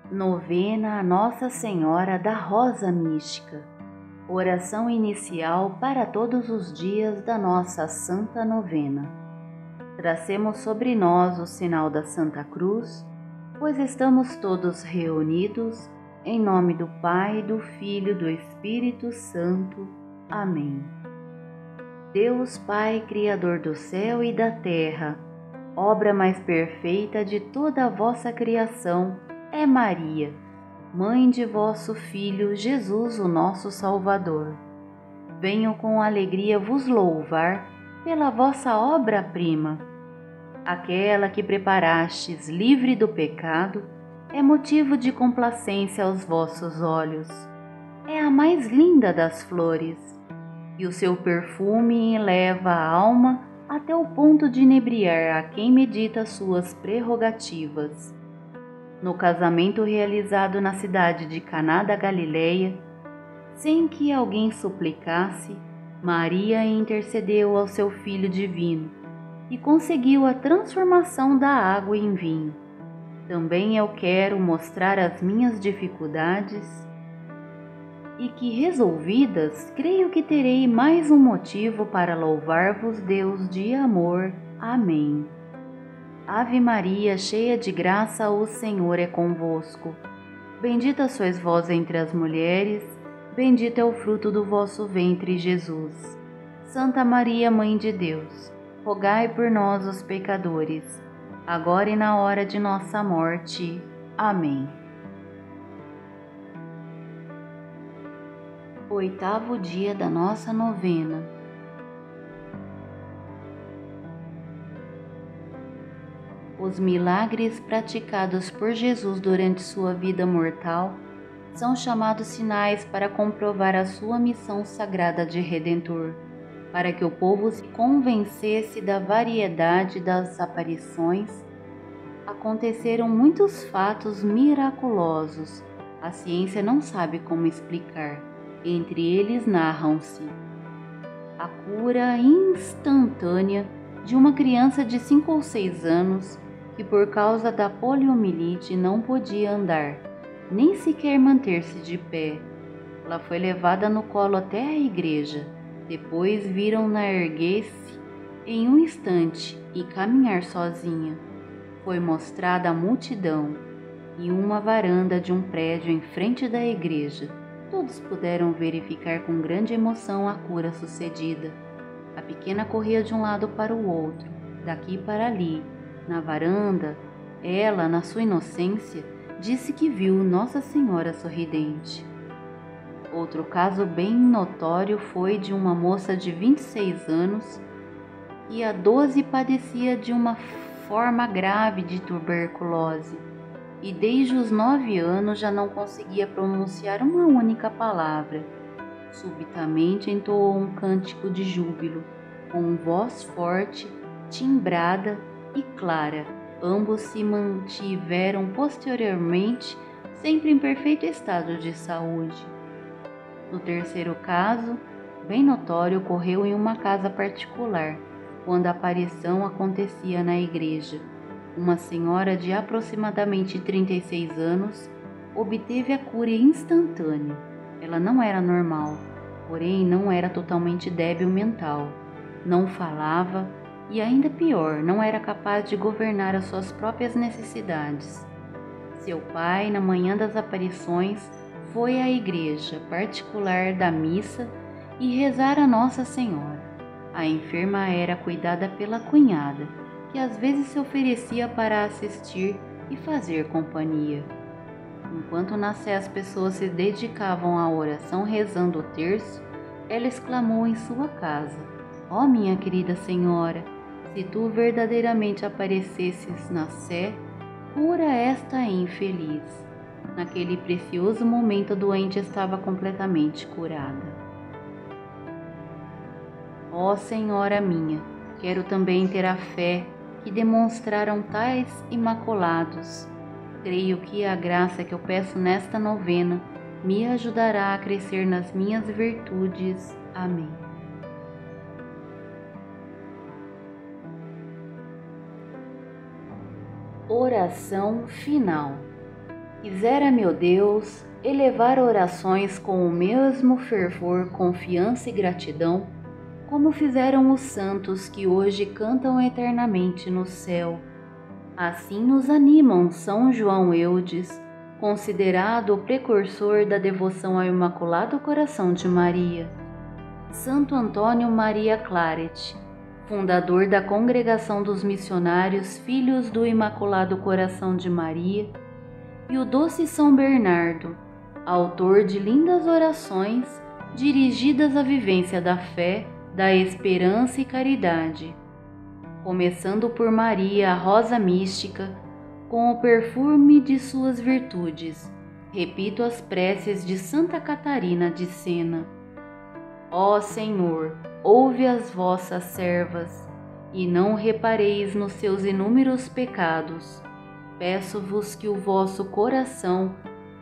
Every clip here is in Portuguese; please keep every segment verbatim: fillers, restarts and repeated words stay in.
Novena a Nossa Senhora da Rosa Mística. Oração inicial para todos os dias da nossa Santa Novena. Tracemos sobre nós o sinal da Santa Cruz, pois estamos todos reunidos em nome do Pai, do Filho e do Espírito Santo. Amém. Deus Pai, Criador do céu e da terra, obra mais perfeita de toda a vossa criação, é Maria, mãe de vosso Filho Jesus, o nosso Salvador. Venho com alegria vos louvar pela vossa obra-prima. Aquela que preparastes livre do pecado é motivo de complacência aos vossos olhos. É a mais linda das flores, e o seu perfume eleva a alma até o ponto de inebriar a quem medita suas prerrogativas. No casamento realizado na cidade de Caná da Galileia, sem que alguém suplicasse, Maria intercedeu ao seu Filho divino e conseguiu a transformação da água em vinho. Também eu quero mostrar as minhas dificuldades e que, resolvidas, creio que terei mais um motivo para louvar-vos, Deus de amor. Amém. Ave Maria, cheia de graça, o Senhor é convosco. Bendita sois vós entre as mulheres, bendito é o fruto do vosso ventre, Jesus. Santa Maria, Mãe de Deus, rogai por nós, os pecadores, agora e na hora de nossa morte. Amém. Oitavo dia da nossa novena. Os milagres praticados por Jesus durante sua vida mortal são chamados sinais para comprovar a sua missão sagrada de Redentor, para que o povo se convencesse da variedade das aparições. Aconteceram muitos fatos miraculosos, a ciência não sabe como explicar. Entre eles narram-se a cura instantânea de uma criança de cinco ou seis anos que por causa da poliomielite não podia andar, nem sequer manter-se de pé. Ela foi levada no colo até a igreja, depois viram-na erguer-se em um instante e caminhar sozinha. Foi mostrada à multidão em uma varanda de um prédio em frente da igreja. Todos puderam verificar com grande emoção a cura sucedida. A pequena corria de um lado para o outro, daqui para ali. Na varanda, ela, na sua inocência, disse que viu Nossa Senhora sorridente. Outro caso bem notório foi de uma moça de vinte e seis anos que há doze padecia de uma forma grave de tuberculose e desde os nove anos já não conseguia pronunciar uma única palavra. Subitamente entoou um cântico de júbilo, com voz forte, timbrada e clara. Ambos se mantiveram posteriormente sempre em perfeito estado de saúde. No terceiro caso, bem notório, ocorreu em uma casa particular, quando a aparição acontecia na igreja. Uma senhora de aproximadamente trinta e seis anos obteve a cura instantânea. Ela não era normal, porém não era totalmente débil mental, não falava e, ainda pior, não era capaz de governar as suas próprias necessidades. Seu pai, na manhã das aparições, foi à igreja particular da missa e rezar a Nossa Senhora. A enferma era cuidada pela cunhada, que às vezes se oferecia para assistir e fazer companhia. Enquanto na sé as pessoas se dedicavam à oração rezando o terço, ela exclamou em sua casa: "Ó minha querida Senhora, se tu verdadeiramente aparecesses na sé, cura esta infeliz." Naquele precioso momento, a doente estava completamente curada. Ó Senhora minha, quero também ter a fé que demonstraram tais imaculados. Creio que a graça que eu peço nesta novena me ajudará a crescer nas minhas virtudes. Amém. Oração final. Quisera, meu Deus, elevar orações com o mesmo fervor, confiança e gratidão, como fizeram os santos que hoje cantam eternamente no céu. Assim nos animam São João Eudes, considerado o precursor da devoção ao Imaculado Coração de Maria, Santo Antônio Maria Claret, fundador da Congregação dos Missionários Filhos do Imaculado Coração de Maria, e o doce São Bernardo, autor de lindas orações dirigidas à vivência da fé, da esperança e caridade, começando por Maria, a rosa mística, com o perfume de suas virtudes. Repito as preces de Santa Catarina de Sena. Ó Senhor, ouve as vossas servas, e não repareis nos seus inúmeros pecados. Peço-vos que o vosso coração,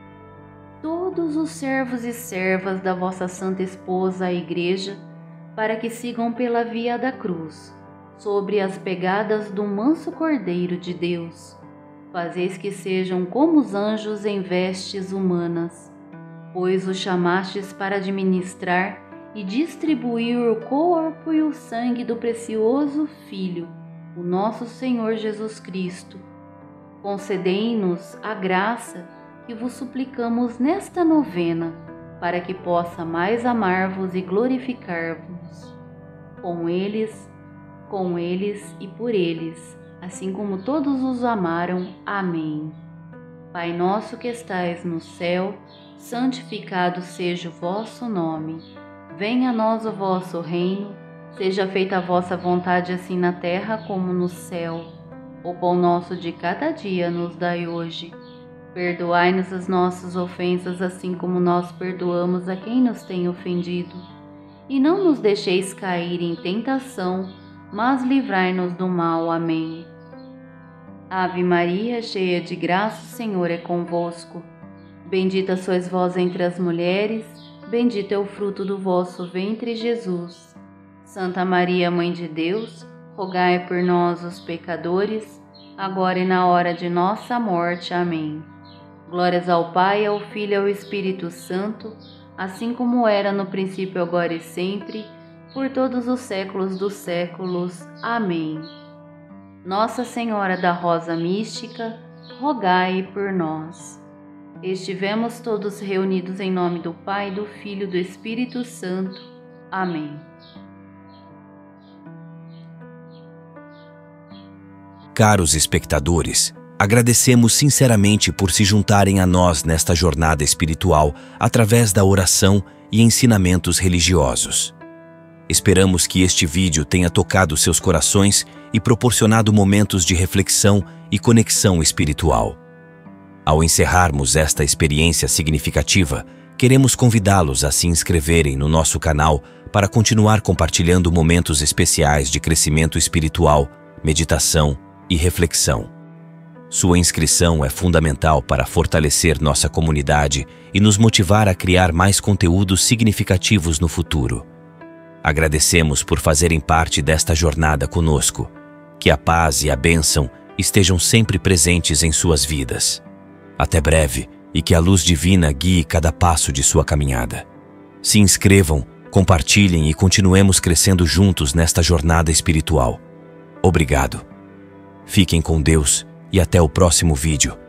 todos os servos e servas da vossa Santa Esposa, a Igreja, para que sigam pela via da cruz, sobre as pegadas do manso Cordeiro de Deus. Fazeis que sejam como os anjos em vestes humanas, pois os chamastes para administrar e distribuir o corpo e o sangue do precioso Filho, o nosso Senhor Jesus Cristo. Concedei-nos a graça que vos suplicamos nesta novena, para que possa mais amar-vos e glorificar-vos. Com eles, com eles e por eles, assim como todos os amaram. Amém. Pai nosso que estais no céu, santificado seja o vosso nome. Venha a nós o vosso reino, seja feita a vossa vontade assim na terra como no céu. O pão nosso de cada dia nos dai hoje. Perdoai-nos as nossas ofensas, assim como nós perdoamos a quem nos tem ofendido. E não nos deixeis cair em tentação, mas livrai-nos do mal. Amém. Ave Maria, cheia de graça, o Senhor é convosco. Bendita sois vós entre as mulheres, bendito é o fruto do vosso ventre, Jesus. Santa Maria, Mãe de Deus, rogai por nós, os pecadores, agora e na hora de nossa morte. Amém. Glórias ao Pai, ao Filho e ao Espírito Santo, assim como era no princípio, agora e sempre, por todos os séculos dos séculos. Amém. Nossa Senhora da Rosa Mística, rogai por nós. Estivemos todos reunidos em nome do Pai, do Filho e do Espírito Santo. Amém. Caros espectadores, agradecemos sinceramente por se juntarem a nós nesta jornada espiritual através da oração e ensinamentos religiosos. Esperamos que este vídeo tenha tocado seus corações e proporcionado momentos de reflexão e conexão espiritual. Ao encerrarmos esta experiência significativa, queremos convidá-los a se inscreverem no nosso canal para continuar compartilhando momentos especiais de crescimento espiritual, meditação e reflexão. Sua inscrição é fundamental para fortalecer nossa comunidade e nos motivar a criar mais conteúdos significativos no futuro. Agradecemos por fazerem parte desta jornada conosco. Que a paz e a bênção estejam sempre presentes em suas vidas. Até breve e que a luz divina guie cada passo de sua caminhada. Se inscrevam, compartilhem e continuemos crescendo juntos nesta jornada espiritual. Obrigado. Fiquem com Deus e até o próximo vídeo.